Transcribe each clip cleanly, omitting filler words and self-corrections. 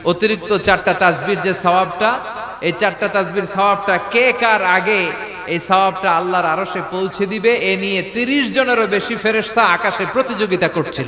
অতিরিক্ত 4টা তাসবির যে সওয়াবটা, এই 4টা তাসবির সওয়াবটা কে কার আগে এই সওয়াবটা আল্লাহর আরশে পৌঁছে দিবে এ নিয়ে 30 জনেরও বেশি ফেরেশতা আকাশে প্রতিযোগিতা করছিল।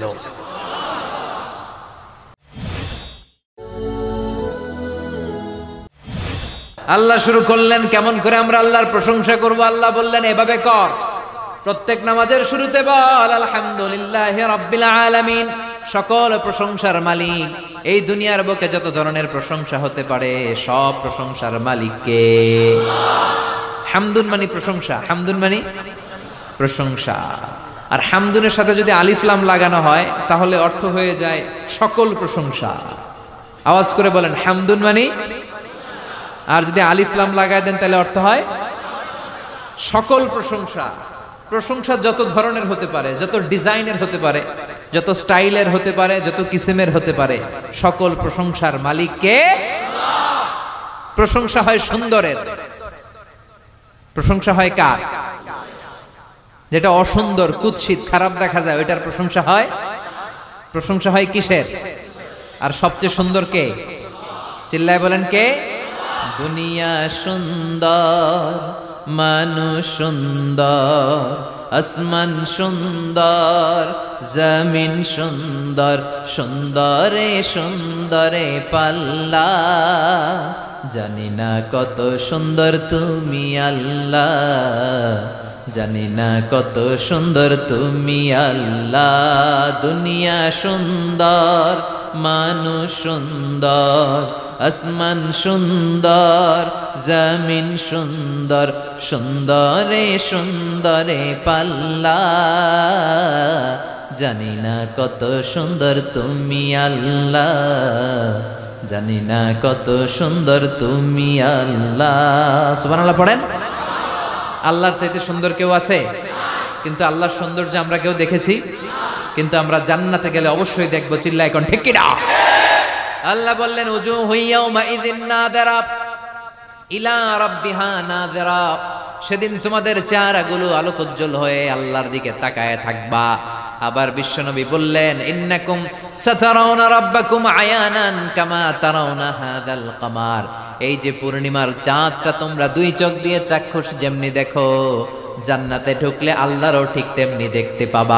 আল্লাহ শুরু করলেন কেমন করে আমরা আল্লাহর প্রশংসা করব। আল্লাহ বললেন এভাবে কর, প্রত্যেক নামাজের শুরুতে বল আলহামদুলিল্লাহি রাব্বিল আলামিন, সকল প্রশংসার মালিক, এই দুনিয়ার বুকে যত ধরনের প্রশংসা হতে পারে সব প্রশংসার মালিক কে? হামদুন মানে প্রশংসা, হামদুন মানে প্রশংসা। আর হামদুনের সাথে যদি আলিফ লাম লাগানো হয় তাহলে অর্থ হয়ে যায় সকল প্রশংসা। আওয়াজ করে বলেন হামদুন মানে, আর যদি আলিফ লাম লাগায় দেন তাহলে অর্থ হয় সকল প্রশংসা। প্রশংসা যত ধরনের হতে পারে, যত ডিজাইনের হতে পারে, যত স্টাইলের হতে পারে, যত কিসিমের হতে পারে, সকল প্রশংসার মালিক কে? প্রশংসা হয় সুন্দরের, প্রশংসা হয় কার? যেটা অসুন্দর, কুৎসিত, খারাপ দেখা যায় ওইটার প্রশংসা হয়। প্রশংসা হয় কিসের? আর সবচেয়ে সুন্দর কে? চিল্লায় বলেন কে? দুনিয়া সুন্দর, মানুষ সুন্দর, আসমান সুন্দর, জমিন সুন্দর, সুন্দরে সুন্দরে পাল্লা, জানি না কত সুন্দর তুমি আল্লাহ, জানি না কত সুন্দর তুমি আল্লাহ। দুনিয়া সুন্দর, মানুষ সুন্দর, আসমান সুন্দর, জমিন সুন্দর, সুন্দরে সুন্দরে পাল্লা, জানি না কত সুন্দর তুমি আল্লাহ, জানি না কত সুন্দর তুমি আল্লাহ। সুবহানাল্লাহ পড়েন। আল্লাহর চাইতে সুন্দর কেউ আছে? কিন্তু আল্লাহর সৌন্দর্য আমরা কেউ দেখেছি? কিন্তু আমরা জান্নাতে গেলে অবশ্যই দেখবো। চিল্লায় কোন ঠিক কিনা? আল্লাহ বললেন উজুহু ইয়াউমা ইযিন নাযিরা ইলা রাব্বিহা নাযিরা, সেদিন তোমাদের চেহারাগুলো আলোকোজ্জ্বল হয়ে আল্লাহর দিকে তাকায় থাকবা। আবার বিশ্বনবী বললেন ইন্নাকুম সাতারাউনা রাব্বাকুম আয়ানান কামা তারাউনা হাযাল কামার, এই যে পূর্ণিমার চাঁদটা তোমরা দুই চোখ দিয়ে চাক্ষুষ যেমনি দেখো, জান্নাতে ঢুকলে আল্লাহরও ঠিক তেমনি দেখতে পাবা।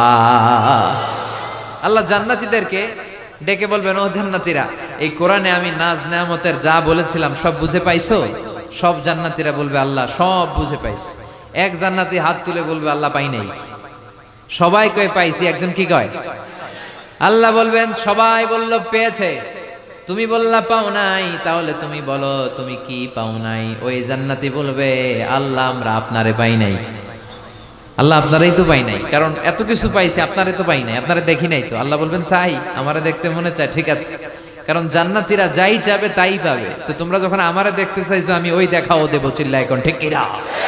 আল্লাহ জান্নাতীদেরকে ডেকে বলবেন ও জান্নাতীরা, এই কোরআনে আমি নাজ নেয়ামতের যা বলেছিলাম সব বুঝে পাইছো? সব জান্নাতীরা বলবে আল্লাহ সব বুঝে পাইছি। এক জান্নাতি হাত তুলে বলবে আল্লাহ পাই নাই। সবাই কয় পাইছি, একজন কি কয়? আল্লাহ বলবেন সবাই বলল পেয়েছে, তুমি বললা পাও নাই, তাহলে তুমি বলো তুমি কি পাও নাই। ওই জান্নাতি বলবে আল্লাহ আমরা আপনারে পাই নাই। আল্লাহ আপনারাই তো পাই নাই, কারণ এত কিছু পাইছি আপনারে তো পাই নাই, আপনারে দেখি নাই তো। আল্লাহ বলবেন তাই? আমারে দেখতে মনে চায়, ঠিক আছে, কারণ জান্নাতীরা যাই চাবে তাই পাবে। তো তোমরা যখন আমারে দেখতে চাইছো আমি ওই দেখাও দেবো। চিল্লায় এখন ঠিক কিনা?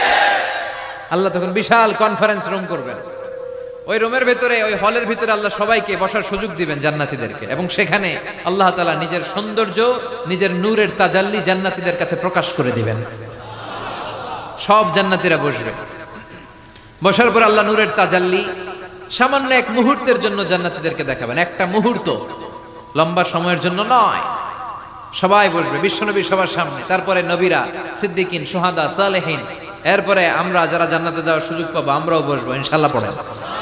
আল্লাহ তখন বিশাল কনফারেন্স রুম করবেন। ওই রুমের ভিতরে, ওই হলের ভিতরে আল্লাহ সবাইকে বসার সুযোগ দিবেন জান্নাতীদেরকে, এবং সেখানে আল্লাহ তাআলা নিজের সৌন্দর্য, নিজের নূরের তাজাল্লি জান্নাতীদের কাছে প্রকাশ করে দিবেন। সব জান্নাতীরা বসবে। বসার পর আল্লাহ নূরের তাজাল্লি সামান্য এক মুহূর্তের জন্য জান্নাতীদেরকে দেখাবেন। একটা মুহূর্ত, লম্বা সময়ের জন্য নয়। সবাই বসবে বিশ্বনবী সবার সামনে, তারপরে নবীরা, সিদ্দিকিন, শুহাদা, সালেহিন, এরপরে আমরা যারা জান্নাতে যাওয়ার সুযোগ পাবো আমরাও বসবো ইনশাআল্লাহ। পড়েন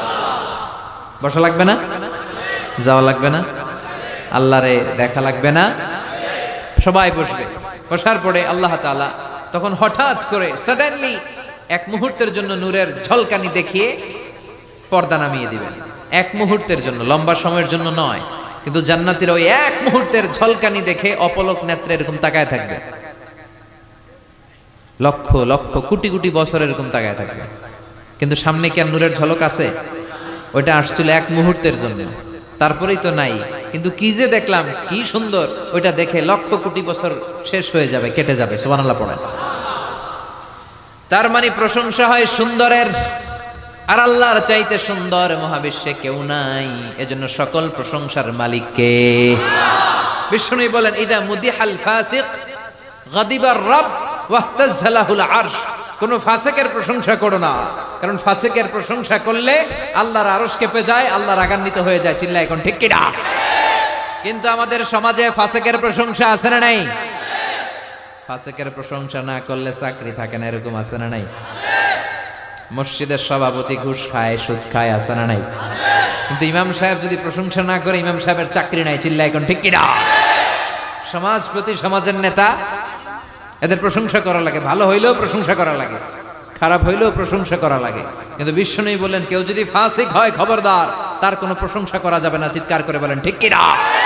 বসা লাগবে না? যাওয়া লাগবে না? আল্লাহরে দেখা লাগবে না? সবাই বসবে। বসার পরে আল্লাহ তাআলা তখন হঠাৎ করে সাডেনলি এক মুহূর্তের জন্য নূরের ঝলকানি দেখিয়ে পর্দা নামিয়ে দিবেন। এক মুহূর্তের জন্য, লম্বা সময়ের জন্য নয়। কিন্তু জান্নাতীরা ওই এক মুহূর্তের ঝলকানি দেখে অপলক নেত্রে এরকম তাকায় থাকবে। লক্ষ লক্ষ কোটি কোটি বছর এরকম তাকায় থাকবে। কিন্তু সামনে কি আর নূরের ঝলক আছে? ওইটা আসছিল এক মুহূর্তের জন্য, তারপরেই তো নাই। কিন্তু কি যে দেখলাম, কি সুন্দর, ওইটা দেখে লক্ষ কোটি বছর শেষ হয়ে যাবে, কেটে যাবে। সুবহানাল্লাহ পড়েন। তার মানে প্রশংসা হয় সুন্দরের, আর আল্লাহর চাইতে সুন্দর মহাবিশ্বে কেউ নাই। এজন্য সকল প্রশংসার মালিক কে? বিষ্ণু বলেন ইদা মুদিহাল ফাসিক গাদিবার রব ওয়াহতাজ্জালাহুল আরশ, কোন ফাসিকের প্রশংসা করো না, কারণ ফাসিকের প্রশংসা করলে আল্লাহর আরশ কেঁপে যায়, আল্লাহ রাগান্বিত হয়ে যায়। চিল্লায় এখন ঠিক কিনা? কিন্তু আমাদের সমাজে ফাসেকের প্রশংসা আছে না নাই? ফাসেকের প্রশংসা না করলে চাকরি থাকে না, এরকম আছে না নাই? মসজিদের সভাপতি ঘুষ খায়, সুদ খায়, আছে না নাই? কিন্তু ইমাম সাহেব যদি প্রশংসা না করে, ইমাম সাহেবের চাকরি নাই। চিল্লা এখন ঠিক কিনা? সমাজপতি, সমাজের নেতা, এদের প্রশংসা করা লাগে। ভালো হইলেও প্রশংসা করা লাগে, খারাপ হইলেও প্রশংসা করা লাগে। কিন্তু বিশ্বনবী বললেন, কেউ যদি ফাসিক হয় খবরদার, তার কোনো প্রশংসা করা যাবে না। চিৎকার করে বলেন ঠিক কিনা?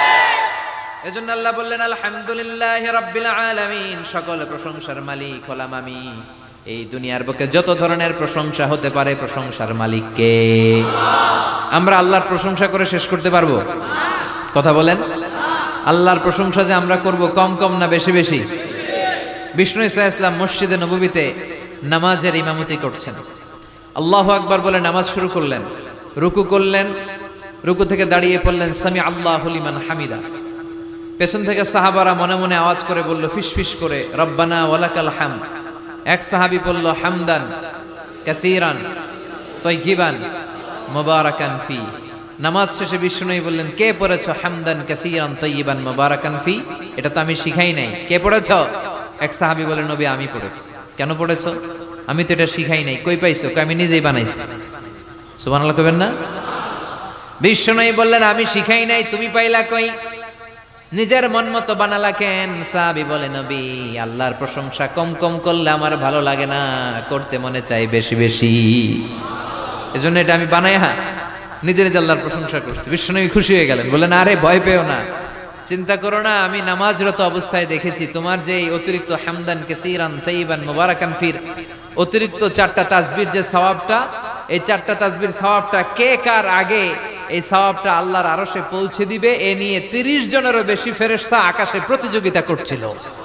এজন্য আল্লাহ বললেন, আলহামদুলিল্লাহি রাব্বিল আলামিন, সকল প্রশংসার মালিক হলাম আমি। এই দুনিয়ার বুকে যত ধরনের প্রশংসা হতে পারে, প্রশংসার মালিক কে? আমরা আল্লাহর প্রশংসা করে শেষ করতে পারবো? কথা বলেন। আল্লাহর প্রশংসা যে আমরা করব, কম কম না বেশি বেশি? বিষ্ণু ঈসা ইসলাম মসজিদে নববীতে নামাজের ইমামতি করছেন। আল্লাহু আকবার বলে নামাজ শুরু করলেন, রুকু করলেন, রুকু থেকে দাঁড়িয়ে পড়লেন সামি আল্লাহু লিমান হামিদা। পেছন থেকে সাহাবারা মনে মনে আওয়াজ করে বলল, ফিসফিস করে, রব্বানা ওয়ালাকাল হামদ। এক সাহাবী বলল, হামদান কাসীরান তাইয়িবান মুবারাকান ফি। নামাজ শেষে বিষ্ণুই বললেন, কে পড়েছো হামদান কাসীরান তাইয়িবান মুবারাকান ফি? এটা তো আমি শিখাই নাই, কে পড়েছো? এক সাহাবী বলে, নবী আমি পড়েছি। কেন পড়েছো? আমি তো এটা শিখাই নাই। কই পাইছো? আমি নিজেই বানাইছি। সুবহানাল্লাহ কইবেন না? বিষ্ণুই বললেন, আমি শিখাই নাই, তুমি পাইলা কই? নিজের মন মতো বানালা কেন? সাহাবী বলে, নবী আল্লাহর প্রশংসা কম কম করলে আমার ভালো লাগে না, করতে মনে চাই বেশি বেশি। এজন্য এটা আমি বানাই নিজে নিজে আল্লাহর প্রশংসা করছি। বিষ্ণুনবী খুশি হয়ে গেলেন, বললেন, আরে ভয় পেও না, চিন্তা করো না, আমি নামাজরত অবস্থায় দেখেছি তোমার যে অতিরিক্ত হামদান কাসীরান তাইয়িবান মুবারাকান ফির অতিরিক্ত 4টা তাসবির যে সওয়াবটা, এই 4টা তাসবির সওয়াবটা কে কার আগে এই সওয়াবটা আল্লাহর আরশে পৌঁছে দিবে, এ নিয়ে 30 জনেরও বেশি ফেরেশতা আকাশে প্রতিযোগিতা করছিল।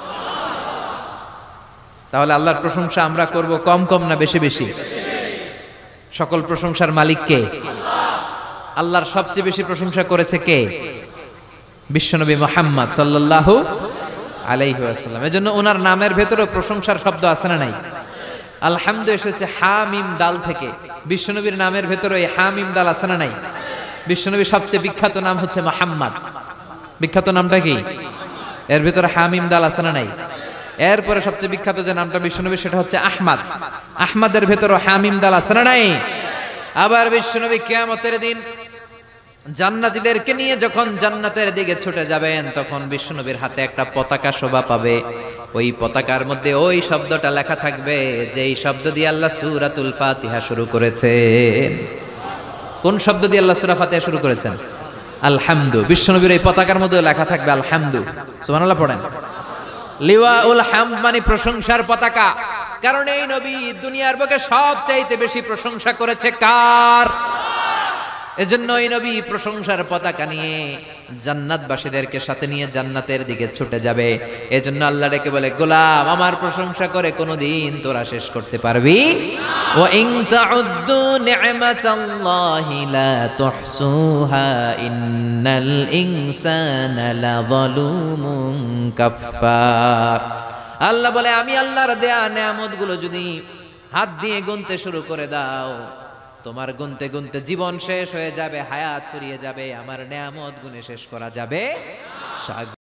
তাহলে আল্লাহর প্রশংসা আমরা করব কম কম না বেশি বেশি? সকল প্রশংসার মালিক কে? আল্লাহর সবচেয়ে বেশি প্রশংসা করেছে কে? বিশ্বনবী মুহাম্মদ সাল্লাল্লাহু আলাইহি ওয়াসাল্লাম। এজন্য ওনার নামের ভেতরেও প্রশংসার শব্দ আছে না নাই? আলহামদু এসেছে হা মিম দাল থেকে। বিশ্বনবীর নামের ভেতরে এই হা মিম দাল আছে না নাই? বিশ্বনবীর সবচেয়ে বিখ্যাত নাম হচ্ছে মুহাম্মদ। বিখ্যাত নামটা কি? এর ভেতরে হা মিম দাল আছে না নাই? এরপরে সবচেয়ে বিখ্যাত যে নামটা বিশ্বনবীর, সেটা হচ্ছে আহমদ। আহমদের ভেতরে হা মিম দাল আছে না নাই? আবার বিশ্বনবী কিয়ামতের দিন জান্নাতীদেরকে নিয়ে যখন জান্নাতের দিকে ছুটে যাবেন, তখন বিশ্বনবীর হাতে একটা পতাকা শোভা পাবে। ওই পতাকার মধ্যে ওই শব্দটা লেখা থাকবে, যেই শব্দ দিয়ে আল্লাহ সূরাতুল ফাতিহা শুরু করেছেন। কোন শব্দ দিয়ে আল্লাহ সূরা ফাতিহা শুরু করেছেন? আলহামদু। বিশ্বনবীর এই পতাকার মধ্যে লেখা থাকবে আলহামদু। সুবহানাল্লাহ পড়েন। লিওয়াউল হামদ মানে প্রশংসার পতাকা। কারণ এই নবী দুনিয়ার বুকে সবচাইতে বেশি প্রশংসা করেছে কার? এজন্য এই নবী প্রশংসার পতাকা নিয়ে জান্নাতবাসীদেরকে সাথে নিয়ে জান্নাতের দিকে ছুটে যাবে। এজন্য আল্লাহ ডেকে বলে, গোলাম আমার প্রশংসা করে কোনোদিন তোরা শেষ করতে পারবি? ওয়া ইন তাউদ্দু নি'মাতাল্লাহি লা তুহসুহা ইন্নাল ইনসানা লাযালুমুন কাফফার। আল্লাহ বলে, আমি আল্লাহর দেয়া নেয়ামতগুলো যদি হাত দিয়ে গুনতে শুরু করে দাও, তোমার গুনতে গুনতে জীবন শেষ হয়ে যাবে, হায়াত ফুরিয়ে যাবে, আমার নেয়ামত গুনে শেষ করা যাবে।